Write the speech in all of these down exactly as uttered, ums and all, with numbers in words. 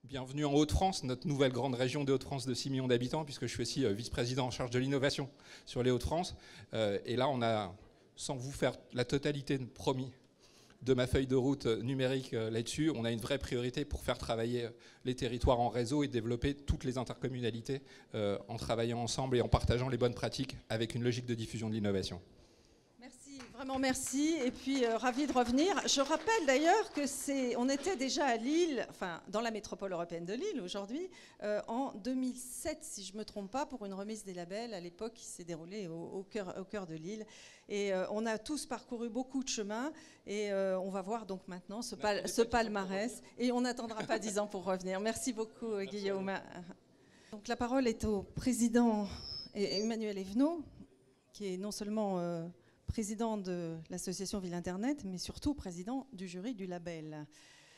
Bienvenue en Hauts-de-France, notre nouvelle grande région des Hauts-de-France de six millions d'habitants, puisque je suis aussi vice-président en charge de l'innovation sur les Hauts-de-France. Et là, on a, sans vous faire la totalité promis de ma feuille de route numérique là-dessus, on a une vraie priorité pour faire travailler les territoires en réseau et développer toutes les intercommunalités en travaillant ensemble et en partageant les bonnes pratiques avec une logique de diffusion de l'innovation. Merci, vraiment merci. Et puis, euh, ravi de revenir. Je rappelle d'ailleurs que c'est, on était déjà à Lille, enfin dans la métropole européenne de Lille aujourd'hui, euh, en deux mille sept, si je ne me trompe pas, pour une remise des labels à l'époque qui s'est déroulée au, au, cœur, au cœur de Lille. Et euh, on a tous parcouru beaucoup de chemin. Et euh, on va voir donc maintenant ce, pal ce palmarès. Et on n'attendra pas dix ans pour revenir. Merci beaucoup, Merci Guillaume. Donc la parole est au président Emmanuel Evenot, qui est non seulement... Euh, président de l'association Ville Internet, mais surtout président du jury du label.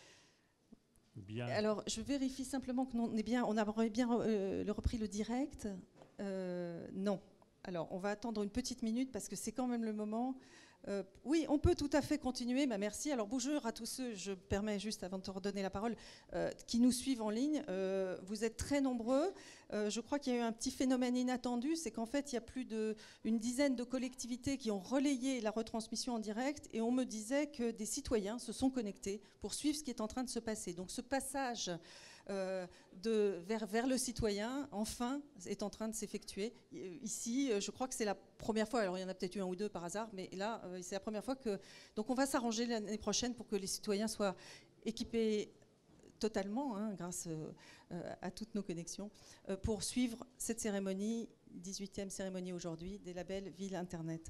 Bien. Alors, je vérifie simplement que on, est bien, on a bien euh, repris le direct. Euh, non. Alors, on va attendre une petite minute parce que c'est quand même le moment. Euh, oui, on peut tout à fait continuer. Bah, merci. Alors, bonjour à tous ceux, je permets juste avant de te redonner la parole, euh, qui nous suivent en ligne. Euh, vous êtes très nombreux. Euh, je crois qu'il y a eu un petit phénomène inattendu, c'est qu'en fait, il y a plus d'une dizaine de collectivités qui ont relayé la retransmission en direct et on me disait que des citoyens se sont connectés pour suivre ce qui est en train de se passer. Donc, ce passage Euh, de, vers, vers le citoyen, enfin, est en train de s'effectuer. Ici, je crois que c'est la première fois, alors il y en a peut-être eu un ou deux par hasard, mais là, euh, c'est la première fois que... Donc on va s'arranger l'année prochaine pour que les citoyens soient équipés totalement, hein, grâce euh, à toutes nos connexions, euh, pour suivre cette cérémonie, dix-huitième cérémonie aujourd'hui, des labels Ville Internet,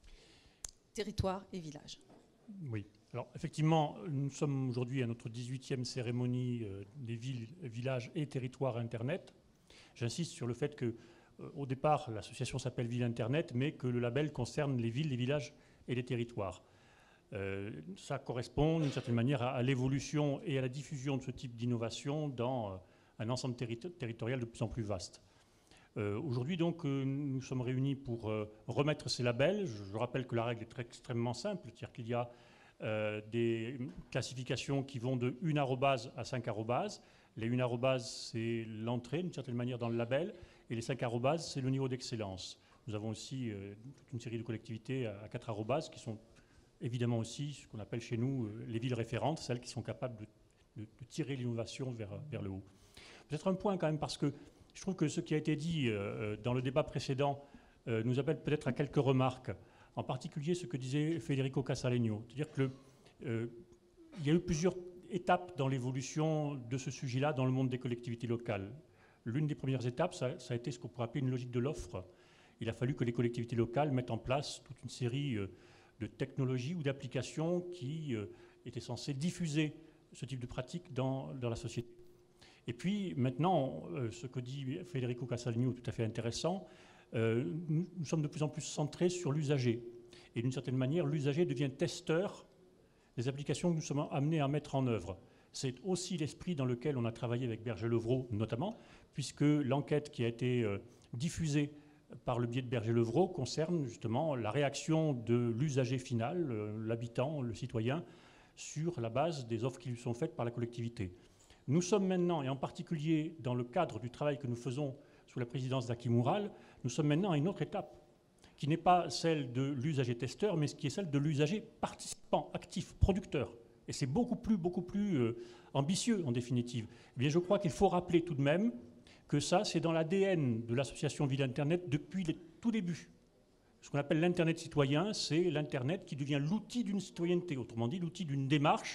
territoire et village. Oui. Alors, effectivement, nous sommes aujourd'hui à notre dix-huitième cérémonie euh, des villes, villages et territoires Internet. J'insiste sur le fait que, euh, au départ, l'association s'appelle Ville Internet, mais que le label concerne les villes, les villages et les territoires. Euh, ça correspond, d'une certaine manière, à, à l'évolution et à la diffusion de ce type d'innovation dans euh, un ensemble terri- territorial de plus en plus vaste. Euh, aujourd'hui, donc, euh, nous sommes réunis pour euh, remettre ces labels. Je, je rappelle que la règle est très, extrêmement simple, c'est-à-dire qu'il y a Euh, des classifications qui vont de une arrobase à cinq arrobases. Les une arrobase, c'est l'entrée, d'une certaine manière, dans le label, et les cinq arrobases, c'est le niveau d'excellence. Nous avons aussi euh, toute une série de collectivités à, à quatre arrobases, qui sont évidemment aussi ce qu'on appelle chez nous euh, les villes référentes, celles qui sont capables de, de, de tirer l'innovation vers, vers le haut. Peut-être un point quand même, parce que je trouve que ce qui a été dit euh, dans le débat précédent euh, nous appelle peut-être à quelques remarques. En particulier ce que disait Federico Casalegno, c'est-à-dire qu'il euh, y a eu plusieurs étapes dans l'évolution de ce sujet-là dans le monde des collectivités locales. L'une des premières étapes, ça, ça a été ce qu'on pourrait appeler une logique de l'offre. Il a fallu que les collectivités locales mettent en place toute une série euh, de technologies ou d'applications qui euh, étaient censées diffuser ce type de pratique dans, dans la société. Et puis maintenant, euh, ce que dit Federico Casalegno est tout à fait intéressant. Euh, nous, nous sommes de plus en plus centrés sur l'usager. Et d'une certaine manière, l'usager devient testeur des applications que nous sommes amenés à mettre en œuvre. C'est aussi l'esprit dans lequel on a travaillé avec Berger-Levrault notamment, puisque l'enquête qui a été euh, diffusée par le biais de Berger-Levrault concerne justement la réaction de l'usager final, euh, l'habitant, le citoyen, sur la base des offres qui lui sont faites par la collectivité. Nous sommes maintenant, et en particulier dans le cadre du travail que nous faisons sous la présidence d'Aki Moural, nous sommes maintenant à une autre étape, qui n'est pas celle de l'usager testeur, mais qui est celle de l'usager participant, actif, producteur. Et c'est beaucoup plus, beaucoup plus euh, ambitieux, en définitive. Eh bien, je crois qu'il faut rappeler tout de même que ça, c'est dans l'A D N de l'association Ville Internet depuis les tout débuts. Ce qu'on appelle l'Internet citoyen, c'est l'Internet qui devient l'outil d'une citoyenneté, autrement dit, l'outil d'une démarche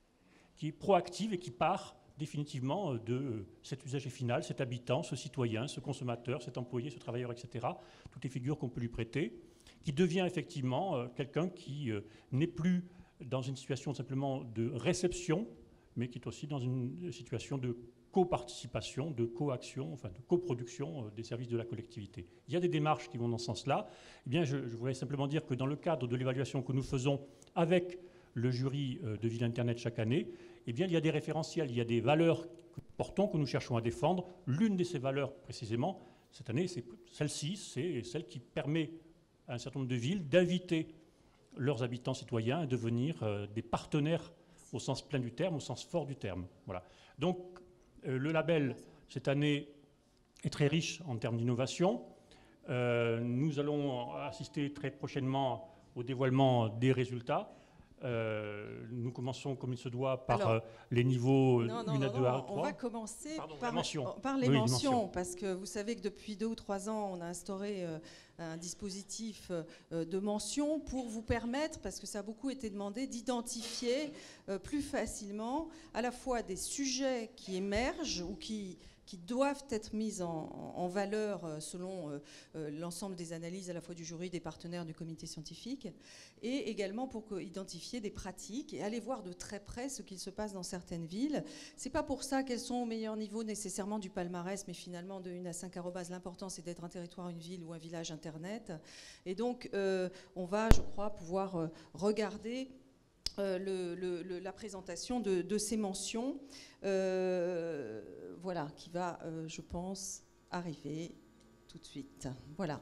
qui est proactive et qui part définitivement de cet usager final, cet habitant, ce citoyen, ce consommateur, cet employé, ce travailleur, et cetera, toutes les figures qu'on peut lui prêter, qui devient effectivement euh, quelqu'un qui euh, n'est plus dans une situation simplement de réception, mais qui est aussi dans une situation de coparticipation, de coaction, enfin de coproduction euh, des services de la collectivité. Il y a des démarches qui vont dans ce sens-là. Eh bien, je, je voudrais simplement dire que dans le cadre de l'évaluation que nous faisons avec le jury euh, de Ville Internet chaque année, eh bien, il y a des référentiels, il y a des valeurs que nous portons, que nous cherchons à défendre. L'une de ces valeurs, précisément, cette année, c'est celle-ci, c'est celle qui permet à un certain nombre de villes d'inviter leurs habitants citoyens à devenir euh, des partenaires au sens plein du terme, au sens fort du terme. Voilà. Donc, Euh, le label, cette année, est très riche en termes d'innovation. Euh, nous allons assister très prochainement au dévoilement des résultats. Euh, nous commençons, comme il se doit, par Alors, euh, les niveaux non, non, un à non, deux non, à trois. on va commencer Pardon, par, la mention. par les Oui, les mentions, mentions. parce que vous savez que depuis deux ou trois ans, on a instauré euh, un dispositif euh, de mention pour vous permettre, parce que ça a beaucoup été demandé, d'identifier euh, plus facilement à la fois des sujets qui émergent ou qui... qui doivent être mises en, en valeur selon euh, euh, l'ensemble des analyses à la fois du jury, des partenaires du comité scientifique, et également pour identifier des pratiques et aller voir de très près ce qu'il se passe dans certaines villes. C'est pas pour ça qu'elles sont au meilleur niveau nécessairement du palmarès, mais finalement de une à cinq arrobas, l'important c'est d'être un territoire, une ville ou un village internet. Et donc euh, on va, je crois, pouvoir euh, regarder Euh, le, le, le, la présentation de, de ces mentions, euh, voilà, qui va, euh, je pense, arriver tout de suite. Voilà.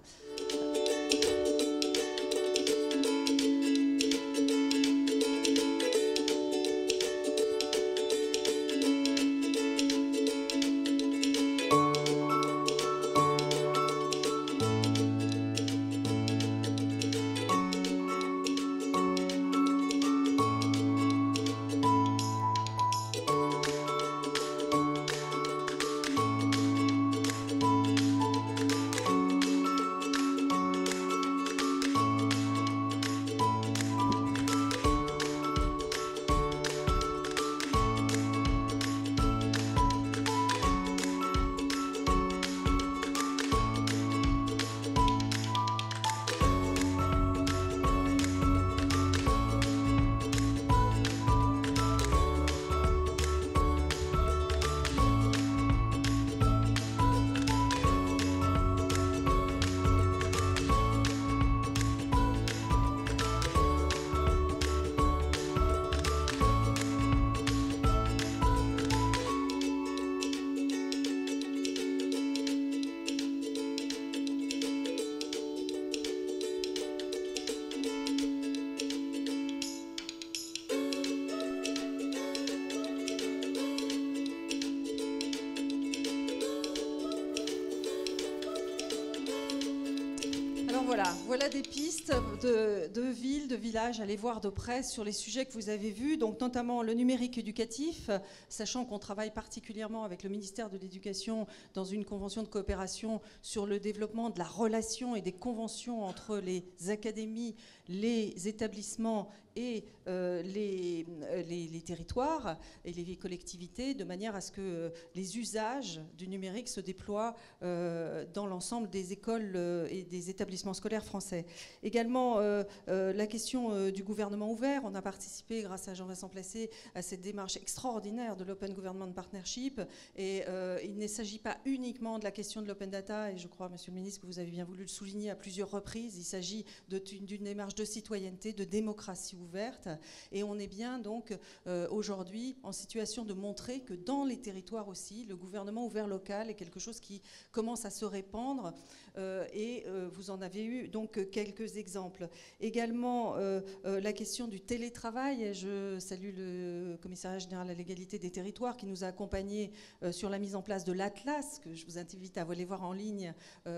Voilà, voilà des pistes de, de villes, de villages, allez voir de près sur les sujets que vous avez vus, donc notamment le numérique éducatif, sachant qu'on travaille particulièrement avec le ministère de l'Éducation dans une convention de coopération sur le développement de la relation et des conventions entre les académies, les établissements et euh, les, les, les territoires et les collectivités, de manière à ce que euh, les usages du numérique se déploient euh, dans l'ensemble des écoles euh, et des établissements scolaires français. Également, euh, euh, la question euh, du gouvernement ouvert. On a participé, grâce à Jean-Vincent Placé, à cette démarche extraordinaire de l'Open Government Partnership. Et euh, il ne s'agit pas uniquement de la question de l'open data, et je crois, Monsieur le Ministre, que vous avez bien voulu le souligner à plusieurs reprises. Il s'agit d'une démarche de citoyenneté, de démocratie ouverte. Et on est bien donc euh, aujourd'hui en situation de montrer que dans les territoires aussi, le gouvernement ouvert local est quelque chose qui commence à se répandre. Euh, et euh, vous en avez eu donc quelques exemples. Également euh, euh, la question du télétravail. Et je salue le commissariat général à l'égalité des territoires qui nous a accompagnés euh, sur la mise en place de l'Atlas, que je vous invite à aller voir en ligne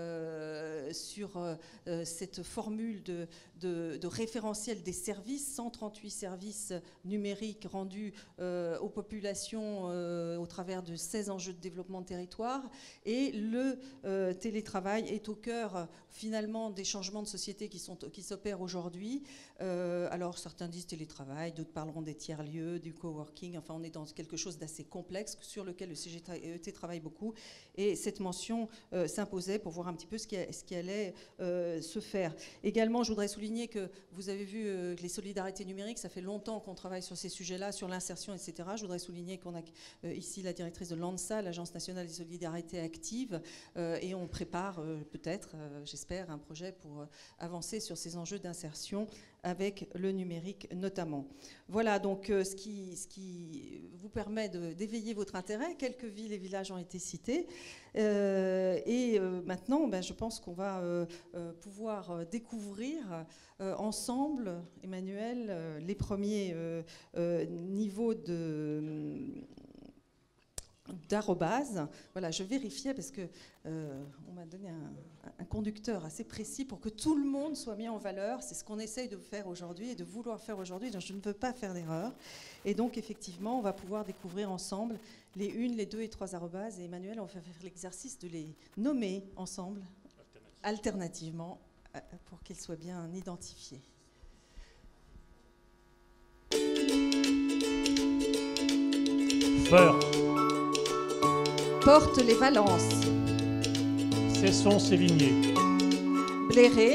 euh, sur euh, cette formule de, de, de référentiel des services, cent trente-huit services numériques rendus euh, aux populations euh, au travers de seize enjeux de développement de territoire. Et le euh, télétravail est au cœur finalement des changements de société qui sont, qui s'opèrent aujourd'hui. Euh, alors certains disent télétravail, d'autres parleront des tiers-lieux, du coworking. Enfin, on est dans quelque chose d'assez complexe sur lequel le C G T travaille beaucoup. Et cette mention euh, s'imposait pour voir un petit peu ce qui, a, ce qui allait euh, se faire. Également, je voudrais souligner que vous avez vu euh, les solidarités numériques, ça fait longtemps qu'on travaille sur ces sujets-là, sur l'insertion, et cetera. Je voudrais souligner qu'on a euh, ici la directrice de l'ANSA, l'Agence nationale des solidarités actives, euh, et on prépare euh, peut-être, euh, j'espère, un projet pour euh, avancer sur ces enjeux d'insertion avec le numérique notamment. Voilà donc euh, ce, qui, ce qui vous permet d'éveiller votre intérêt. Quelques villes et villages ont été cités. Euh, et euh, maintenant, ben, je pense qu'on va euh, euh, pouvoir euh, découvrir euh, ensemble, Emmanuel, euh, les premiers euh, euh, niveaux de... d'arrobase. Voilà, je vérifiais parce que euh, on m'a donné un, un conducteur assez précis pour que tout le monde soit mis en valeur. C'est ce qu'on essaye de faire aujourd'hui et de vouloir faire aujourd'hui. Donc je ne veux pas faire d'erreur. Et donc effectivement, on va pouvoir découvrir ensemble les une, les deux et trois arrobases. Et Emmanuel, on va faire l'exercice de les nommer ensemble, alternativement, pour qu'ils soient bien identifiés. Feur. Porte les Valences. Cesson-Sévigné. Bléré.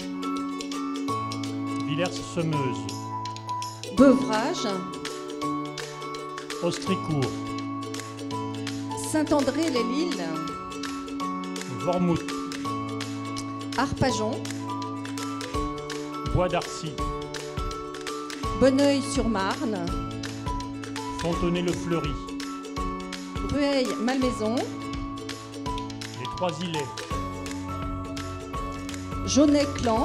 Villers-Semeuse. Beuvrages. Ostricourt. Saint-André-les-Lilles. Vormouth. Arpajon. Bois d'Arcy. Bonneuil-sur-Marne. Fontenay-le-Fleury. Rueil-Malmaison. Les Trois-Îlets. Jaunet-Clan.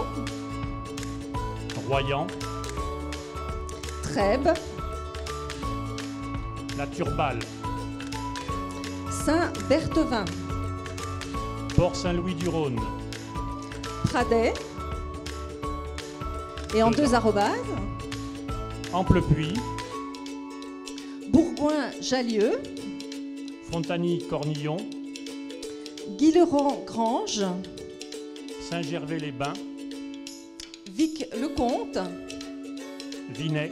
Royan. Trèbes. La Turballe. Saint-Berthevin. Port-Saint-Louis-du-Rhône. Pradet. Et en deux arrobases. Amplepuis. Bourgoin-Jallieu. Fontagny-Cornillon. Guilherand-Grange. Saint-Gervais-les-Bains. Vic-le-Comte. Vinay.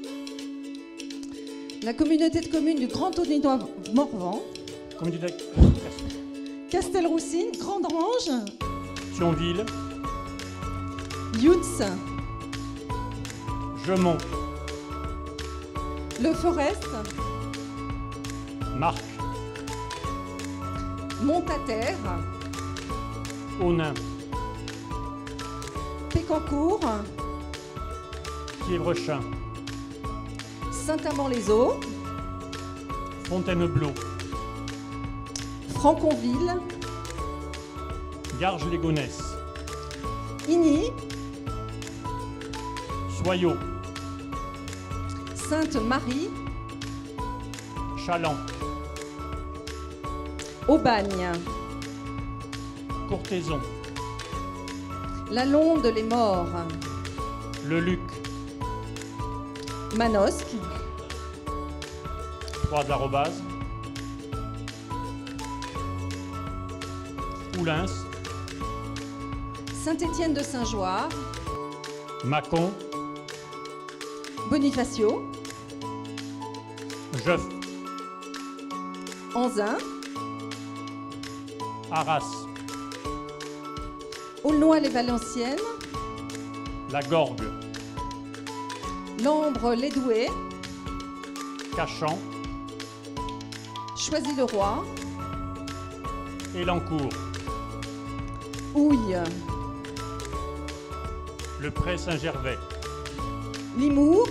La communauté de communes du Grand Audinois-Morvan. Communauté Castelroussine. Grande-Range. Thionville. Youtz. Gemont. Le Forest. Marc. Montataire. Aunain. Pécancourt. Quiévrechin. Saint-Amand-les-Eaux. Fontainebleau. Franconville. Garges-les-Gonesse. Igny. Soyaux. Sainte-Marie. Chaland. Aubagne. Courthézon. La Londe-les-Morts. Le Luc. Manosque. Trois arrobases. Oulins. Saint-Étienne-de-Saint-Joire. Mâcon. Bonifacio. Jeuf. Anzin. Arras. Aulnois-les-Valenciennes. La Gorgue. Lambre-les-Doués. Cachan. Choisy-le-Roi. Elancourt. Houille. Le Pré Saint-Gervais. Limours.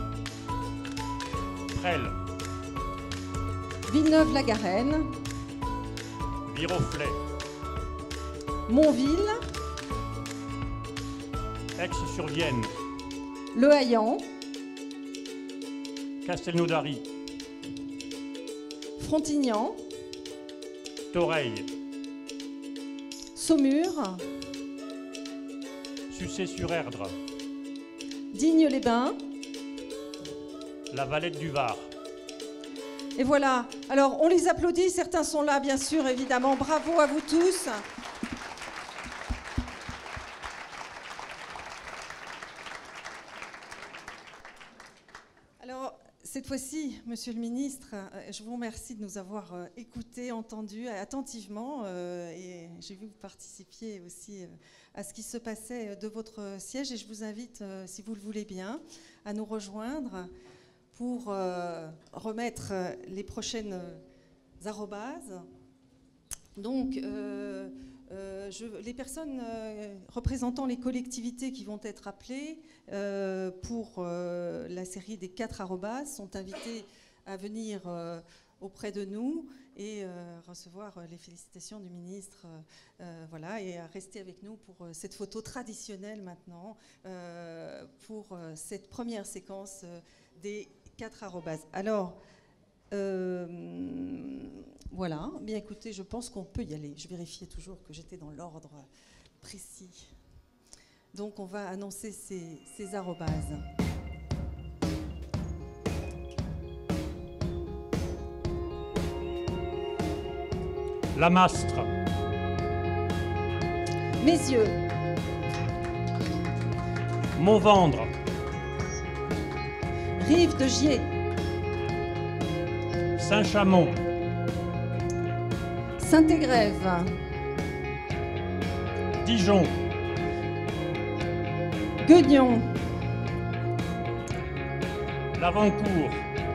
Presles. Villeneuve-la-Garenne. Viroflay. Montville. Aix-sur-Vienne. Le Haillan. Castelnaudary. Frontignan. Toreil. Saumur. Sucé-sur-Erdre. Digne-les-Bains. La Valette du Var. Et voilà. Alors, on les applaudit. Certains sont là, bien sûr, évidemment. Bravo à vous tous. Alors, cette fois-ci, Monsieur le Ministre, je vous remercie de nous avoir écoutés, entendus attentivement. Et j'ai vu que vous participiez aussi à ce qui se passait de votre siège. Et je vous invite, si vous le voulez bien, à nous rejoindre pour euh, remettre les prochaines arrobases. Donc, euh, euh, je, les personnes euh, représentant les collectivités qui vont être appelées euh, pour euh, la série des quatre arrobases sont invitées à venir euh, auprès de nous et euh, recevoir les félicitations du ministre, euh, voilà, et à rester avec nous pour euh, cette photo traditionnelle maintenant, euh, pour euh, cette première séquence euh, des quatre arrobases. Alors, euh, Voilà. Bien écoutez, je pense qu'on peut y aller. Je vérifiais toujours que j'étais dans l'ordre précis. Donc on va annoncer ces, ces arrobases. La Mastre. Mes yeux. Montvendre. Rive de Gier. Saint-Chamond. Saint-Égrève. Dijon. Guignon. Lavancourt.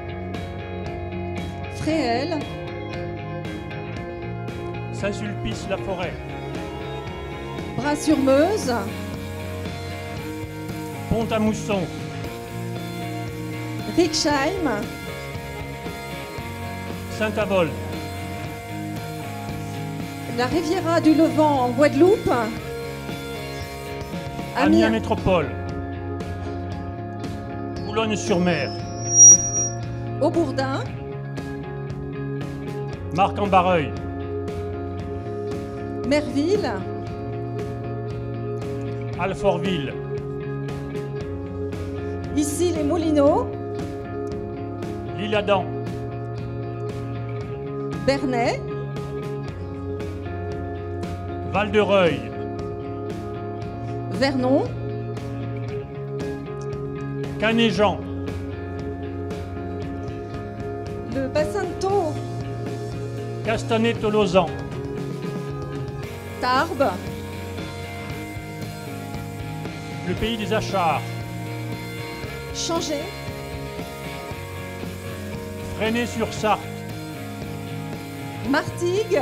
Fréhel. Saint-Sulpice-la-Forêt. Bras-sur-Meuse. Pont-à-Mousson. Rixheim. Saint-Avold. La Riviera du Levant en Guadeloupe. Amiens Métropole. Boulogne-sur-Mer. Aubourdin. Marc-en-Barreuil. Merville. Alfortville. Ici les Moulineaux. L'Isle-Adam. Bernay. Val-de-Reuil. Vernon. Canéjan. Le bassin de Thau. Castanet-Tolosan. Tarbes. Le pays des Achars. Changé. Fresnay-sur-Sarthe. Martigues.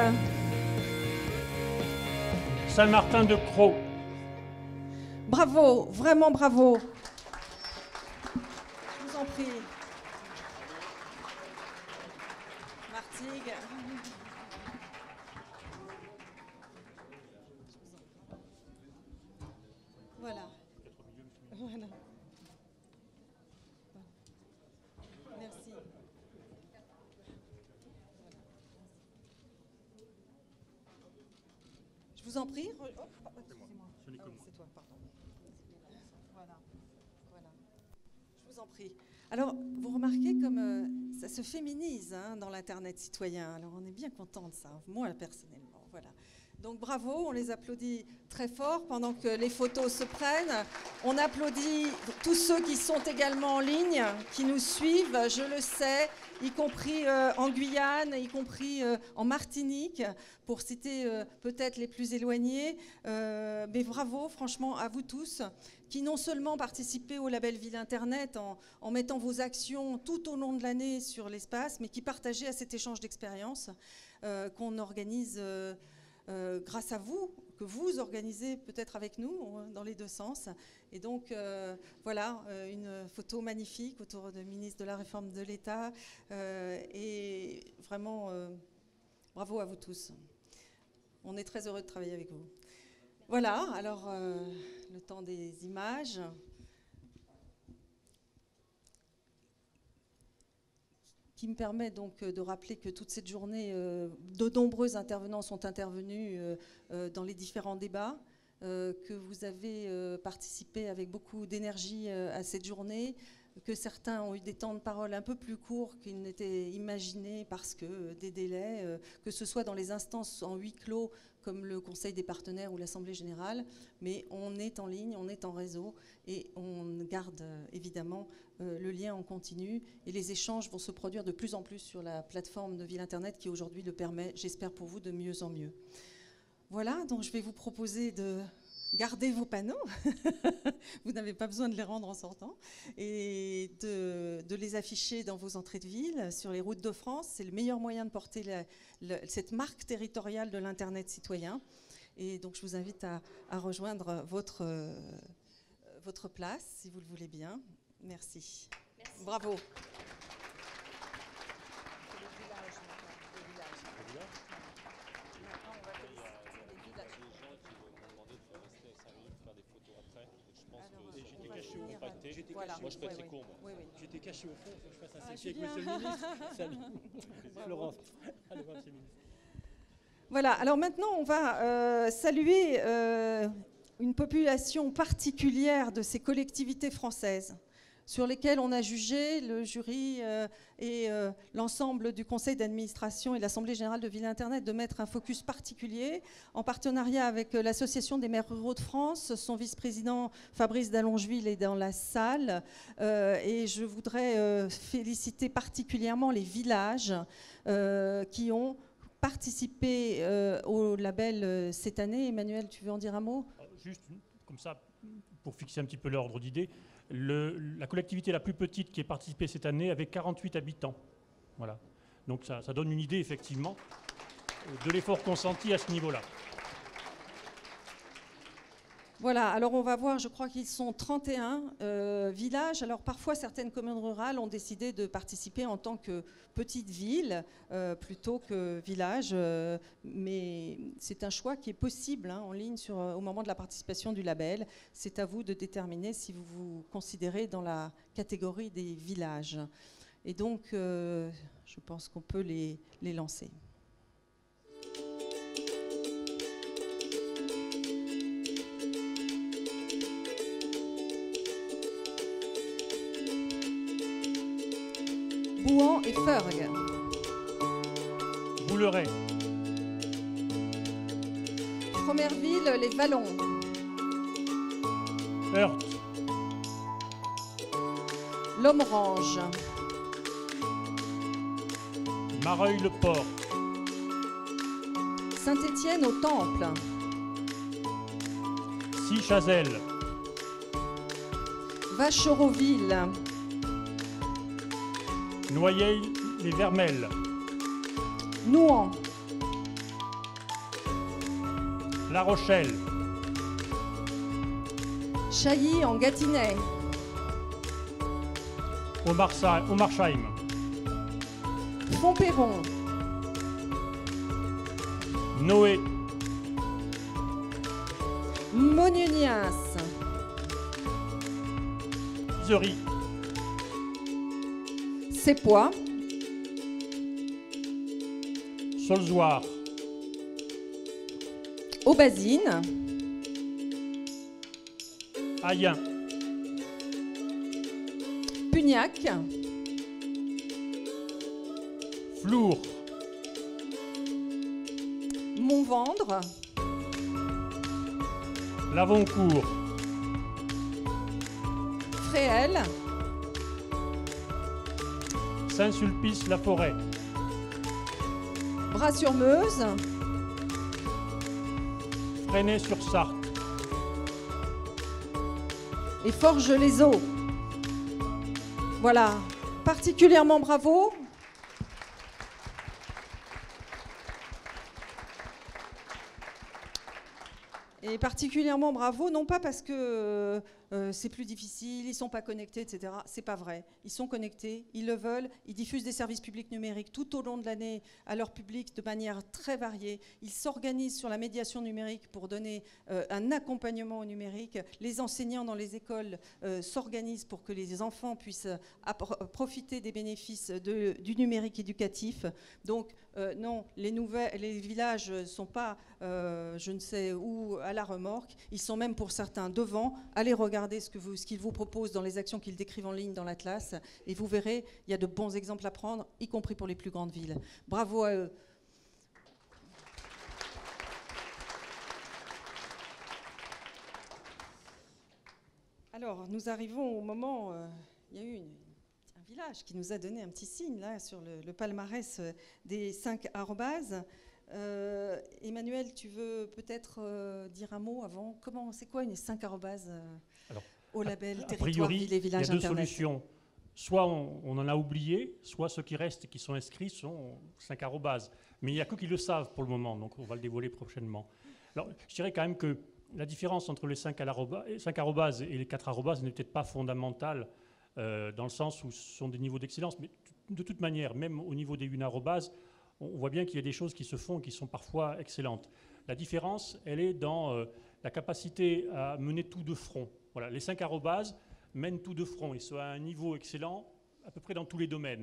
Saint-Martin-de-Crau. Bravo, vraiment bravo. Je vous en prie. Martigues. Voilà. Voilà. Merci. Je vous en prie. Re- oh, oh, excusez-moi. Ah oui, c'est toi, pardon. Voilà. Voilà. Je vous en prie. Alors, vous remarquez comme euh, ça se féminise hein, dans l'Internet citoyen. Alors, on est bien content de ça, moi personnellement. Voilà. Donc, bravo, on les applaudit très fort pendant que les photos se prennent. On applaudit tous ceux qui sont également en ligne, qui nous suivent, je le sais, y compris euh, en Guyane, y compris euh, en Martinique, pour citer euh, peut-être les plus éloignés. Euh, mais bravo, franchement, à vous tous, qui non seulement participez au label Ville Internet en, en mettant vos actions tout au long de l'année sur l'espace, mais qui partagez à cet échange d'expériences euh, qu'on organise euh, euh, grâce à vous, que vous organisez peut-être avec nous, dans les deux sens. Et donc, euh, voilà, euh, une photo magnifique autour du ministre de la Réforme de l'État. Euh, et vraiment, euh, bravo à vous tous. On est très heureux de travailler avec vous. Voilà, alors, euh, le temps des images. Qui me permet donc de rappeler que toute cette journée, euh, de nombreux intervenants sont intervenus euh, euh, dans les différents débats, euh, que vous avez euh, participé avec beaucoup d'énergie euh, à cette journée, que certains ont eu des temps de parole un peu plus courts qu'ils n'étaient imaginés parce que euh, des délais, euh, que ce soit dans les instances en huis clos comme le Conseil des partenaires ou l'Assemblée générale, mais on est en ligne, on est en réseau et on garde euh, évidemment euh, le lien en continu et les échanges vont se produire de plus en plus sur la plateforme de Ville Internet qui aujourd'hui le permet, j'espère pour vous, de mieux en mieux. Voilà, donc je vais vous proposer de garder vos panneaux, vous n'avez pas besoin de les rendre en sortant, et de, de les afficher dans vos entrées de ville, sur les routes de France. C'est le meilleur moyen de porter la, la, cette marque territoriale de l'Internet citoyen. Et donc je vous invite à, à rejoindre votre, euh, votre place, si vous le voulez bien. Merci. Merci. Bravo. Voilà. Moi, je peux être très court. Oui, oui. J'étais caché au fond, il faut que je fasse un Ah, selfie avec Monsieur le Ministre. Salut. Florence. Voilà, alors maintenant on va euh, saluer euh, une population particulière de ces collectivités françaises sur lesquelles on a jugé, le jury euh, et euh, l'ensemble du conseil d'administration et l'Assemblée générale de Ville Internet, de mettre un focus particulier en partenariat avec l'Association des maires ruraux de France. Son vice-président Fabrice Dallongeville est dans la salle euh, et je voudrais euh, féliciter particulièrement les villages euh, qui ont participé euh, au label euh, cette année. Emmanuel, tu veux en dire un mot ? Juste comme ça, pour fixer un petit peu l'ordre d'idée, le, la collectivité la plus petite qui est participée cette année avait quarante-huit habitants. Voilà. Donc ça, ça donne une idée effectivement de l'effort consenti à ce niveau-là. Voilà, alors on va voir, je crois qu'ils sont trente et un euh, villages. Alors parfois, certaines communes rurales ont décidé de participer en tant que petite ville euh, plutôt que village. Euh, mais c'est un choix qui est possible hein, en ligne sur, au moment de la participation du label. C'est à vous de déterminer si vous vous considérez dans la catégorie des villages. Et donc, euh, je pense qu'on peut les, les lancer. Bouan et Feurgue. Bouleray. Fromerville, les Vallons. Heurte. L'Omerange. Mareuil-le-Port. Saint-Étienne au Temple. Six-Chazelles. Vacheroville. Noyeil-les-Vermelles. Nouan. La Rochelle. Chailly en Gâtinais. Omarsheim. Fontperron. Noé. Monunias. Isery. Sépois. Solzoir. Aubazine. Ayen. Pugnac. Flour. Montvendre. Lavoncourt. Fréhel. Saint-Sulpice-la-Forêt. Bras-sur-Meuse. Fresnay-sur-Sarthe. Et Forges-les-Eaux. Voilà, particulièrement bravo. Et particulièrement bravo, non pas parce que euh, c'est plus difficile, ils ne sont pas connectés, et cetera. C'est pas vrai. Ils sont connectés, ils le veulent, ils diffusent des services publics numériques tout au long de l'année à leur public de manière très variée. Ils s'organisent sur la médiation numérique pour donner euh, un accompagnement au numérique. Les enseignants dans les écoles euh, s'organisent pour que les enfants puissent profiter des bénéfices de, du numérique éducatif. Donc euh, non, les, nouvelles, les villages ne sont pas, euh, je ne sais où, à la remorque. Ils sont même pour certains devant. Allez regarder ce que vous, ce qu'ils vous proposent dans les actions qu'ils décrivent en ligne dans l'Atlas et vous verrez, il y a de bons exemples à prendre, y compris pour les plus grandes villes. Bravo à eux. Alors, nous arrivons au moment, euh, il y a eu une, un village qui nous a donné un petit signe là sur le, le palmarès des cinq arrobases. Euh, Emmanuel, tu veux peut-être euh, dire un mot avant? Comment, c'est quoi une cinq arrobases euh, Alors, au label a, a Territoire, priori, Ville et Village Internet? Il y a deux Internet. solutions. Soit on, on en a oublié, soit ceux qui restent et qui sont inscrits sont cinq arrobases. Mais il n'y a que qui le savent pour le moment, donc on va le dévoiler prochainement. Alors, je dirais quand même que la différence entre les cinq arrobases et les quatre arrobases n'est peut-être pas fondamentale, euh, dans le sens où ce sont des niveaux d'excellence. Mais de toute manière, même au niveau des une arrobase, on voit bien qu'il y a des choses qui se font qui sont parfois excellentes. La différence, elle est dans euh, la capacité à mener tout de front. Voilà, les cinq arrobases mènent tout de front. Ils sont à un niveau excellent à peu près dans tous les domaines.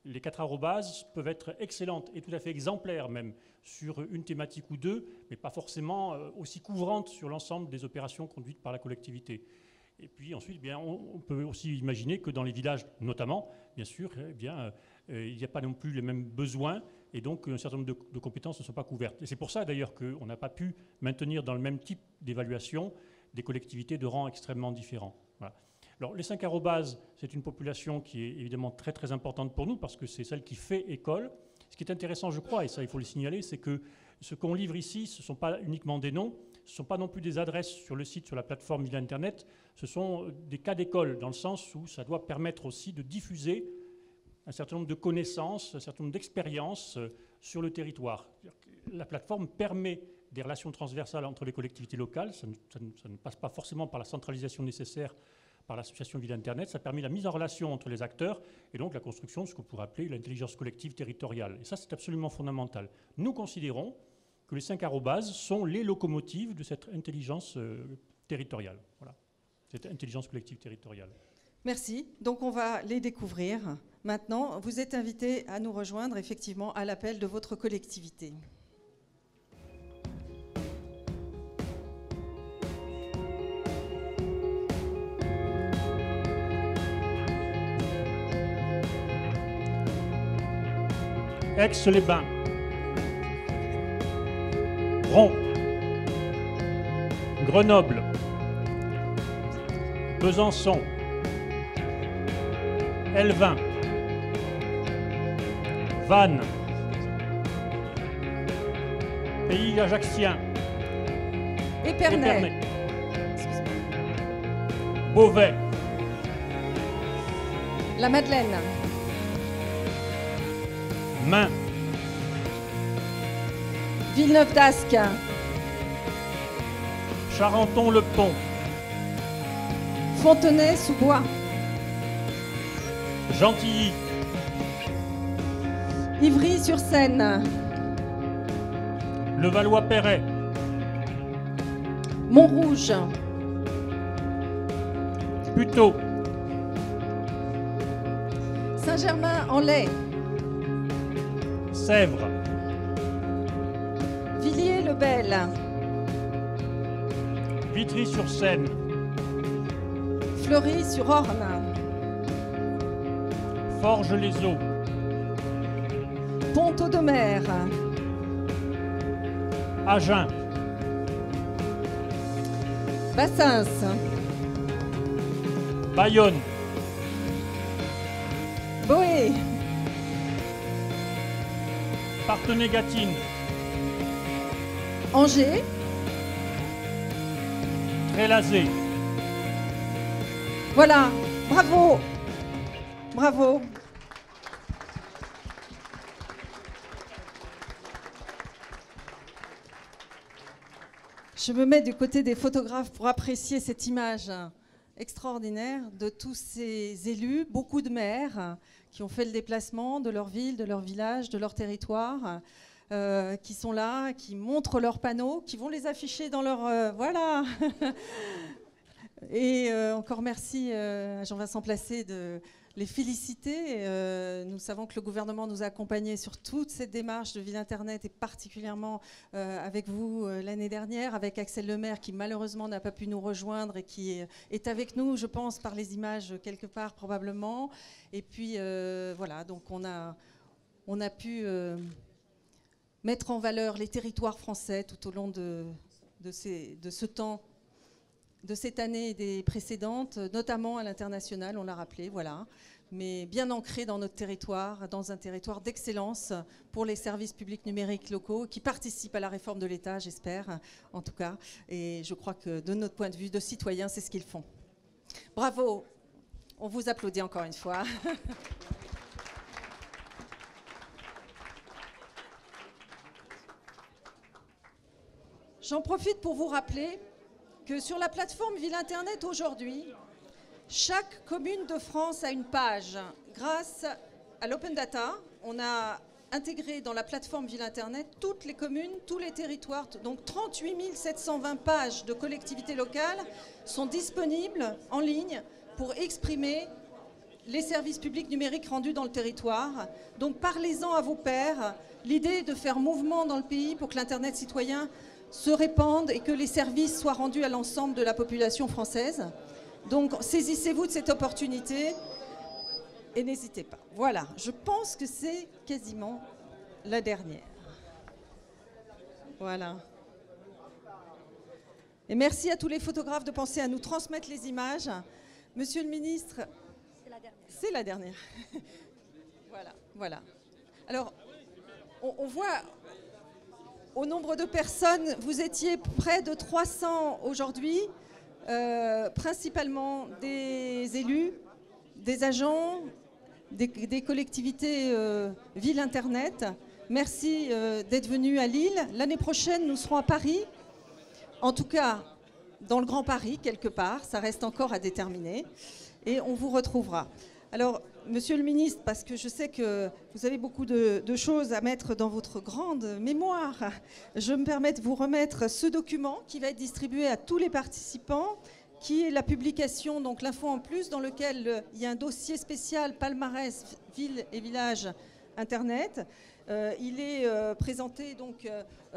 les quatre arrobases peuvent être excellentes et tout à fait exemplaires même sur une thématique ou deux, mais pas forcément aussi couvrantes sur l'ensemble des opérations conduites par la collectivité. Et puis ensuite, bien, on peut aussi imaginer que dans les villages, notamment, bien sûr, eh bien, euh, il n'y a pas non plus les mêmes besoins et donc un certain nombre de, de compétences ne sont pas couvertes. Et c'est pour ça d'ailleurs qu'on n'a pas pu maintenir dans le même type d'évaluation des collectivités de rang extrêmement différents. Voilà. Alors, les cinq arrobases, c'est une population qui est évidemment très très importante pour nous parce que c'est celle qui fait école. Ce qui est intéressant, je crois, et ça il faut le signaler, c'est que ce qu'on livre ici, ce ne sont pas uniquement des noms, ce ne sont pas non plus des adresses sur le site, sur la plateforme via Internet, ce sont des cas d'école, dans le sens où ça doit permettre aussi de diffuser un certain nombre de connaissances, un certain nombre d'expériences sur le territoire. La plateforme permet des relations transversales entre les collectivités locales, ça ne, ça ne, ça ne passe pas forcément par la centralisation nécessaire par l'association Ville Internet, ça permet la mise en relation entre les acteurs et donc la construction de ce qu'on pourrait appeler l'intelligence collective territoriale. Et ça, c'est absolument fondamental. Nous considérons que les cinq arrobases sont les locomotives de cette intelligence euh, territoriale. Voilà, cette intelligence collective territoriale. Merci. Donc on va les découvrir. Maintenant, vous êtes invités à nous rejoindre effectivement à l'appel de votre collectivité. Aix-les-Bains, Bron, Grenoble, Besançon, Elvin, Vannes, Pays Ajaxien, Épernay, Épernay, Beauvais, La Madeleine, Main, Villeneuve d'Ascq, Charenton-le-Pont, Fontenay-sous-Bois, Gentilly, Ivry-sur-Seine, Levallois-Perret, Montrouge, Puteaux, Saint-Germain-en-Laye, Sèvres, Villiers-le-Bel, Vitry-sur-Seine, Fleury-sur-Orne, Forges-les-Eaux, Pont-Audemer, Agen, Bassins, Bayonne, Boé, Parthenay-Gâtine, Angers, Trélazé. voilà, bravo, bravo. Je me mets du côté des photographes pour apprécier cette image extraordinaire de tous ces élus, beaucoup de maires qui ont fait le déplacement de leur ville, de leur village, de leur territoire, euh, qui sont là, qui montrent leurs panneaux, qui vont les afficher dans leur... Euh, voilà. Et euh, encore merci euh, à Jean-Vincent Placé de les féliciter. Euh, nous savons que le gouvernement nous a accompagnés sur toute cette démarche de Ville Internet et particulièrement euh, avec vous euh, l'année dernière, avec Axel Lemaire qui malheureusement n'a pas pu nous rejoindre et qui est, est avec nous, je pense, par les images quelque part probablement. Et puis euh, voilà, donc on a, on a pu euh, mettre en valeur les territoires français tout au long de, de, ces, de ce temps, de cette année et des précédentes, notamment à l'international, on l'a rappelé, voilà, mais bien ancré dans notre territoire, dans un territoire d'excellence pour les services publics numériques locaux qui participent à la réforme de l'État, j'espère, en tout cas. Et je crois que de notre point de vue de citoyens, c'est ce qu'ils font. Bravo, on vous applaudit encore une fois. J'en profite pour vous rappeler que sur la plateforme Ville Internet aujourd'hui, chaque commune de France a une page. Grâce à l'Open Data, on a intégré dans la plateforme Ville Internet toutes les communes, tous les territoires. Donc trente-huit mille sept cent vingt pages de collectivités locales sont disponibles en ligne pour exprimer les services publics numériques rendus dans le territoire. Donc parlez-en à vos pairs. L'idée est de faire mouvement dans le pays pour que l'Internet citoyen se répande et que les services soient rendus à l'ensemble de la population française. Donc saisissez-vous de cette opportunité et n'hésitez pas. Voilà, je pense que c'est quasiment la dernière. Voilà. Et merci à tous les photographes de penser à nous transmettre les images. Monsieur le ministre, c'est la dernière. C'est la dernière. Voilà, voilà. Alors, on, on voit au nombre de personnes, vous étiez près de trois cents aujourd'hui, euh, principalement des élus, des agents, des, des collectivités euh, Ville Internet. Merci euh, d'être venus à Lille. L'année prochaine, nous serons à Paris. En tout cas, dans le Grand Paris, quelque part. Ça reste encore à déterminer. Et on vous retrouvera. Alors, monsieur le ministre, parce que je sais que vous avez beaucoup de, de choses à mettre dans votre grande mémoire, je me permets de vous remettre ce document qui va être distribué à tous les participants, qui est la publication, donc l'info en plus, dans lequel euh, il y a un dossier spécial palmarès ville et village Internet. Euh, il est euh, présenté donc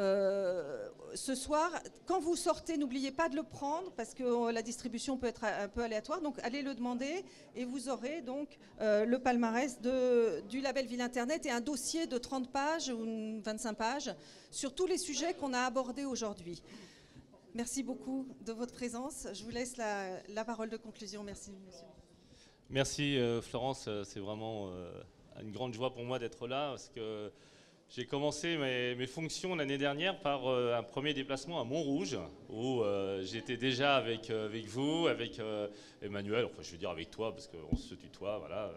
euh, ce soir. Quand vous sortez, n'oubliez pas de le prendre parce que euh, la distribution peut être un peu aléatoire. Donc allez le demander et vous aurez donc euh, le palmarès de, du label Ville Internet et un dossier de trente pages ou vingt-cinq pages sur tous les sujets qu'on a abordés aujourd'hui. Merci beaucoup de votre présence. Je vous laisse la, la parole de conclusion. Merci, monsieur. Merci euh, Florence, c'est vraiment euh, une grande joie pour moi d'être là parce que j'ai commencé mes, mes fonctions l'année dernière par euh, un premier déplacement à Montrouge où euh, j'étais déjà avec, euh, avec vous, avec euh, Emmanuel, enfin je veux dire avec toi parce qu'on se tutoie, voilà.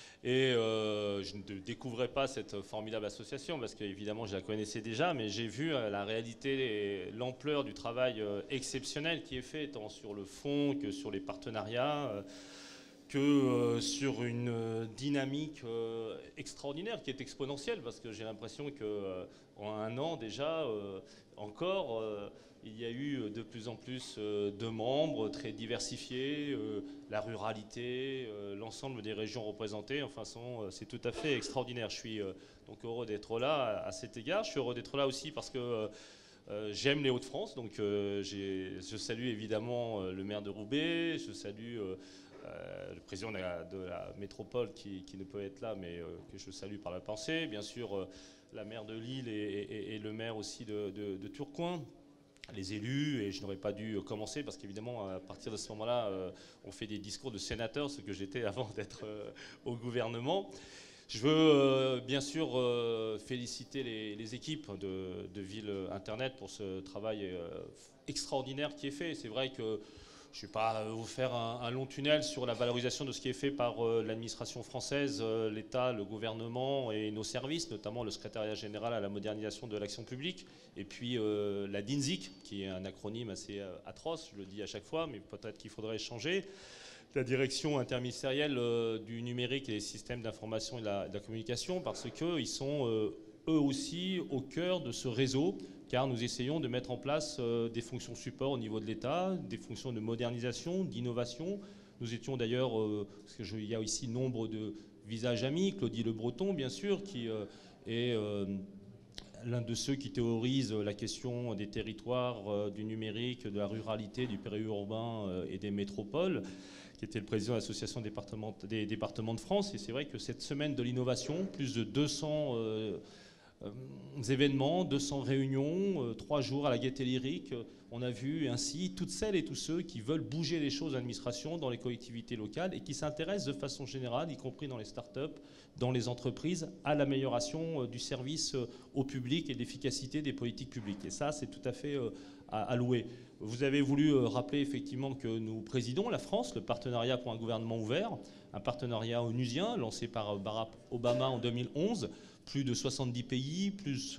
Et euh, je ne découvrais pas cette formidable association parce qu'évidemment je la connaissais déjà, mais j'ai vu euh, la réalité et l'ampleur du travail euh, exceptionnel qui est fait tant sur le fond que sur les partenariats. Euh, que euh, sur une euh, dynamique euh, extraordinaire qui est exponentielle parce que j'ai l'impression qu'en euh, un an déjà euh, encore euh, il y a eu de plus en plus euh, de membres très diversifiés, euh, la ruralité, euh, l'ensemble des régions représentées, enfin euh, c'est tout à fait extraordinaire. Je suis euh, donc heureux d'être là à, à cet égard. Je suis heureux d'être là aussi parce que euh, j'aime les Hauts-de-France, donc euh, je salue évidemment euh, le maire de Roubaix, je salue euh, Euh, le président de la, de la métropole qui, qui ne peut être là, mais euh, que je salue par la pensée. Bien sûr, euh, la maire de Lille et, et, et le maire aussi de, de, de Tourcoing, les élus, et je n'aurais pas dû commencer parce qu'évidemment, à partir de ce moment-là, euh, on fait des discours de sénateur, ce que j'étais avant d'être euh, au gouvernement. Je veux euh, bien sûr euh, féliciter les, les équipes de, de Ville Internet pour ce travail euh, extraordinaire qui est fait. C'est vrai que je ne vais pas vous faire un, un long tunnel sur la valorisation de ce qui est fait par euh, l'administration française, euh, l'État, le gouvernement et nos services, notamment le secrétariat général à la modernisation de l'action publique, et puis euh, la D I N S I C, qui est un acronyme assez euh, atroce, je le dis à chaque fois, mais peut-être qu'il faudrait changer, la direction interministérielle euh, du numérique et des systèmes d'information et de la, de la communication, parce qu'ils sont euh, eux aussi au cœur de ce réseau, car nous essayons de mettre en place euh, des fonctions support au niveau de l'État, des fonctions de modernisation, d'innovation. Nous étions d'ailleurs, euh, parce qu'il y a ici nombre de visages amis, Claudie Le Breton, bien sûr, qui euh, est euh, l'un de ceux qui théorise la question des territoires, euh, du numérique, de la ruralité, du périurbain euh, et des métropoles, qui était le président de l'Association des départements de France. Et c'est vrai que cette semaine de l'innovation, plus de deux cents euh, Euh, événements, deux cents réunions, euh, trois jours à la Gaîté Lyrique. Euh, on a vu ainsi toutes celles et tous ceux qui veulent bouger les choses dans l'administration, dans les collectivités locales et qui s'intéressent de façon générale, y compris dans les start-up, dans les entreprises, à l'amélioration euh, du service euh, au public et de l'efficacité des politiques publiques. Et ça, c'est tout à fait euh, à, à louer. Vous avez voulu euh, rappeler effectivement que nous présidons, la France, le partenariat pour un gouvernement ouvert, un partenariat onusien lancé par Barack Obama en deux mille onze. Plus de soixante-dix pays, plus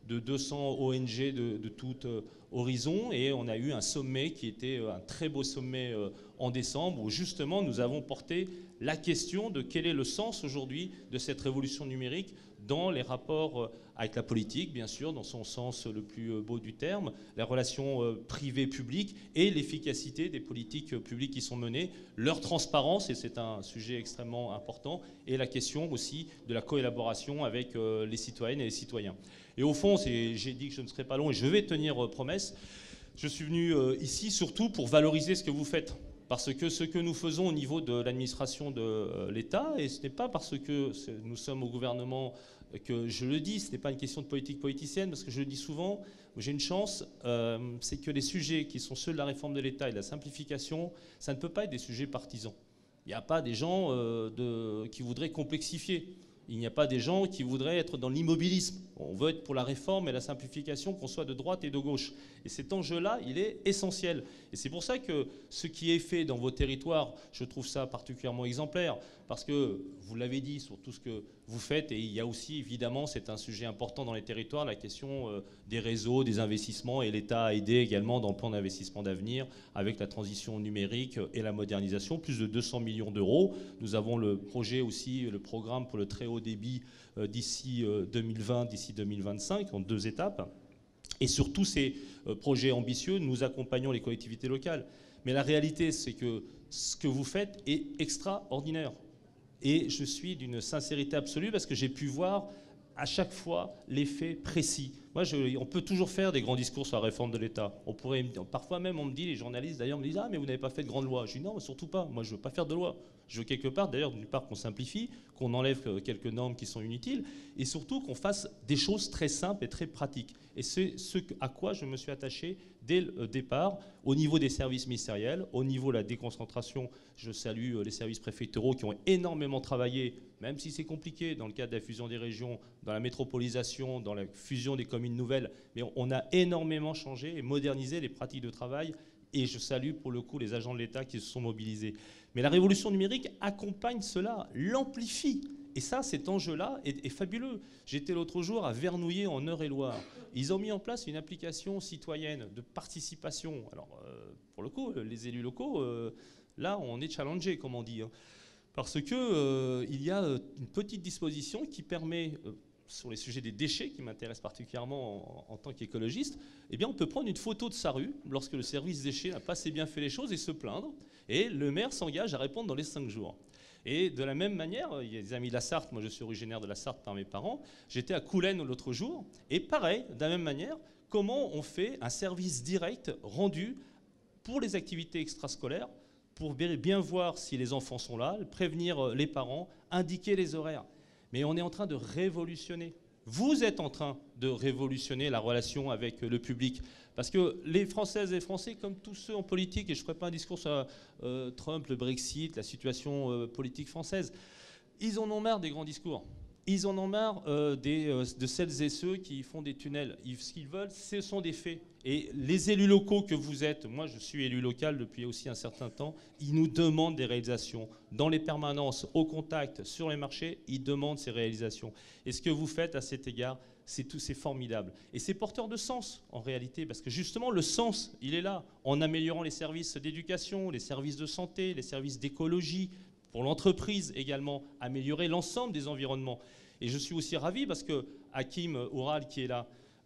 de deux cents O N G de, de tout euh, horizon, et on a eu un sommet qui était un très beau sommet euh, en décembre, où justement nous avons porté la question de quel est le sens aujourd'hui de cette révolution numérique dans les rapports avec la politique, bien sûr, dans son sens le plus beau du terme, la relation privée-publique et l'efficacité des politiques publiques qui sont menées, leur transparence, et c'est un sujet extrêmement important, et la question aussi de la collaboration avec les citoyennes et les citoyens. Et au fond, j'ai dit que je ne serais pas long et je vais tenir promesse, je suis venu ici surtout pour valoriser ce que vous faites. Parce que ce que nous faisons au niveau de l'administration de l'État, et ce n'est pas parce que nous sommes au gouvernement que je le dis, ce n'est pas une question de politique politicienne, parce que je le dis souvent, j'ai une chance, euh, c'est que les sujets qui sont ceux de la réforme de l'État et de la simplification, ça ne peut pas être des sujets partisans. Il n'y a pas des gens euh, de, qui voudraient complexifier. Il n'y a pas des gens qui voudraient être dans l'immobilisme. On veut être pour la réforme et la simplification, qu'on soit de droite et de gauche. Et cet enjeu-là, il est essentiel. Et c'est pour ça que ce qui est fait dans vos territoires, je trouve ça particulièrement exemplaire, parce que vous l'avez dit sur tout ce que vous faites, et il y a aussi, évidemment, c'est un sujet important dans les territoires, la question euh, des réseaux, des investissements, et l'État a aidé également dans le plan d'investissement d'avenir avec la transition numérique et la modernisation, plus de deux cents millions d'euros. Nous avons le projet aussi, le programme pour le très haut débit euh, d'ici euh, deux mille vingt, d'ici deux mille vingt-cinq, en deux étapes. Et sur tous ces euh, projets ambitieux, nous accompagnons les collectivités locales. Mais la réalité, c'est que ce que vous faites est extraordinaire. Et je suis d'une sincérité absolue parce que j'ai pu voir à chaque fois l'effet précis. Moi, je, on peut toujours faire des grands discours sur la réforme de l'État. On pourrait, parfois même, on me dit, les journalistes d'ailleurs me disent « Ah, mais vous n'avez pas fait de grande loi ». Je dis « Non, surtout pas. Moi, je ne veux pas faire de loi. Je veux quelque part, d'ailleurs, d'une part qu'on simplifie, qu'on enlève quelques normes qui sont inutiles, et surtout qu'on fasse des choses très simples et très pratiques. Et c'est ce à quoi je me suis attaché dès le départ, au niveau des services ministériels, au niveau de la déconcentration. Je salue les services préfectoraux qui ont énormément travaillé, même si c'est compliqué dans le cadre de la fusion des régions, dans la métropolisation, dans la fusion des communes nouvelles, mais on a énormément changé et modernisé les pratiques de travail, et je salue pour le coup les agents de l'État qui se sont mobilisés. Mais la révolution numérique accompagne cela, l'amplifie. Et ça, cet enjeu-là est, est fabuleux. J'étais l'autre jour à Vernouillet, en Eure-et-Loire. Ils ont mis en place une application citoyenne de participation. Alors, euh, pour le coup, les élus locaux, euh, là, on est challengés, comme on dit. Hein, parce qu'il euh, y a une petite disposition qui permet, euh, sur les sujets des déchets, qui m'intéressent particulièrement en, en tant qu'écologiste, eh bien, on peut prendre une photo de sa rue, lorsque le service déchets n'a pas assez bien fait les choses, et se plaindre. Et le maire s'engage à répondre dans les cinq jours. Et de la même manière, il y a des amis de la Sarthe, moi je suis originaire de la Sarthe par mes parents, j'étais à Coulennes l'autre jour, et pareil, de la même manière, comment on fait un service direct rendu pour les activités extrascolaires, pour bien voir si les enfants sont là, prévenir les parents, indiquer les horaires. Mais on est en train de révolutionner. Vous êtes en train de révolutionner la relation avec le public. Parce que les Françaises et les Français, comme tous ceux en politique, et je ne ferai pas un discours sur euh, Trump, le Brexit, la situation euh, politique française, ils en ont marre des grands discours. Ils en ont marre euh, des, euh, de celles et ceux qui font des tunnels. Ils, ce qu'ils veulent, ce sont des faits. Et les élus locaux que vous êtes, moi je suis élu local depuis aussi un certain temps, ils nous demandent des réalisations. Dans les permanences, au contact, sur les marchés, ils demandent ces réalisations. Et ce que vous faites à cet égard, c'est tout, c'est formidable. Et c'est porteur de sens, en réalité, parce que justement, le sens, il est là, en améliorant les services d'éducation, les services de santé, les services d'écologie, pour l'entreprise également, améliorer l'ensemble des environnements. Et je suis aussi ravi parce que Hakim Oural, qui est là,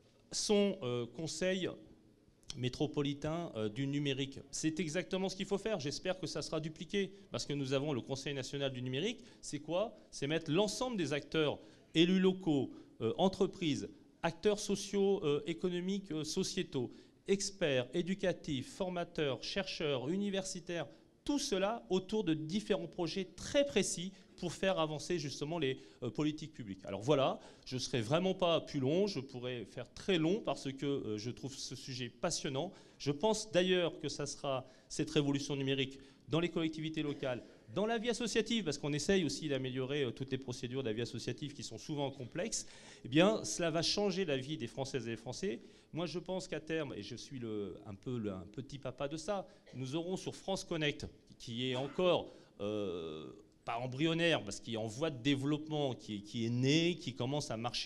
son euh, conseil métropolitain euh, du numérique, c'est exactement ce qu'il faut faire. J'espère que ça sera dupliqué, parce que nous avons le Conseil national du numérique. C'est quoi? C'est mettre l'ensemble des acteurs, élus locaux, euh, entreprises, acteurs sociaux, euh, économiques, euh, sociétaux, experts, éducatifs, formateurs, chercheurs, universitaires, tout cela autour de différents projets très précis pour faire avancer justement les euh, politiques publiques. Alors voilà, je ne serai vraiment pas plus long, je pourrais faire très long parce que euh, je trouve ce sujet passionnant. Je pense d'ailleurs que ça sera cette révolution numérique dans les collectivités locales, dans la vie associative, parce qu'on essaye aussi d'améliorer euh, toutes les procédures de la vie associative qui sont souvent complexes. Eh bien, cela va changer la vie des Françaises et des Français. Moi, je pense qu'à terme, et je suis le, un peu le, un petit papa de ça, nous aurons sur France Connect, qui est encore euh, pas embryonnaire, parce qu'il est en voie de développement, qui est, qui est né, qui commence à marcher,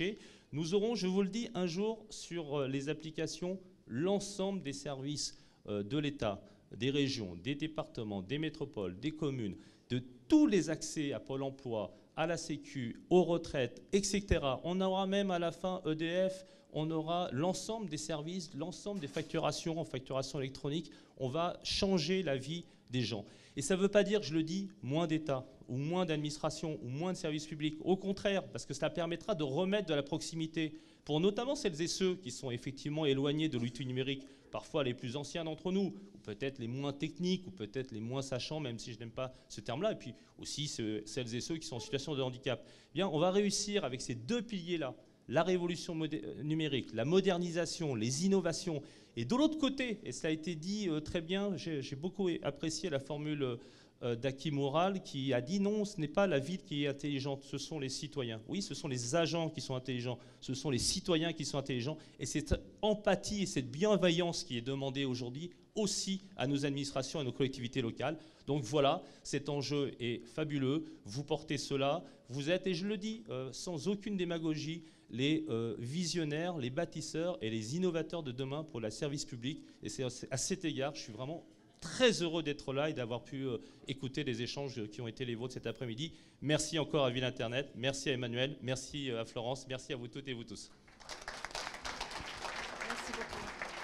Nous aurons, je vous le dis, un jour sur les applications, l'ensemble des services de l'État, des régions, des départements, des métropoles, des communes, de tous les accès à Pôle emploi, à la Sécu, aux retraites, et cetera. On aura même à la fin E D F, on aura l'ensemble des services, l'ensemble des facturations en facturation électronique. On va changer la vie des gens. Et ça ne veut pas dire, je le dis, moins d'État, ou moins d'administration, ou moins de services publics. Au contraire, parce que ça permettra de remettre de la proximité pour notamment celles et ceux qui sont effectivement éloignés de l'outil numérique, parfois les plus anciens d'entre nous, ou peut-être les moins techniques, ou peut-être les moins sachants, même si je n'aime pas ce terme-là, et puis aussi ce, celles et ceux qui sont en situation de handicap. Eh bien, on va réussir avec ces deux piliers-là, la révolution numérique, la modernisation, les innovations. Et de l'autre côté, et cela a été dit euh, très bien, j'ai beaucoup apprécié la formule euh, d'Aki Moral qui a dit non, ce n'est pas la ville qui est intelligente, ce sont les citoyens. Oui, ce sont les agents qui sont intelligents, ce sont les citoyens qui sont intelligents. Et cette empathie et cette bienveillance qui est demandée aujourd'hui aussi à nos administrations et à nos collectivités locales. Donc voilà, cet enjeu est fabuleux. Vous portez cela. Vous êtes, et je le dis, euh, sans aucune démagogie, les euh, visionnaires, les bâtisseurs et les innovateurs de demain pour le service public. Et c'est à cet égard, je suis vraiment très heureux d'être là et d'avoir pu euh, écouter les échanges qui ont été les vôtres cet après-midi. Merci encore à Ville Internet, merci à Emmanuel, merci à Florence, merci à vous toutes et vous tous. Merci beaucoup.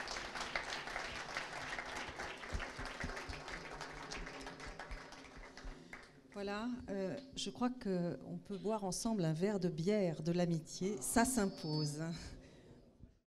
Voilà, euh, je crois qu'on peut boire ensemble un verre de bière de l'amitié, ça s'impose.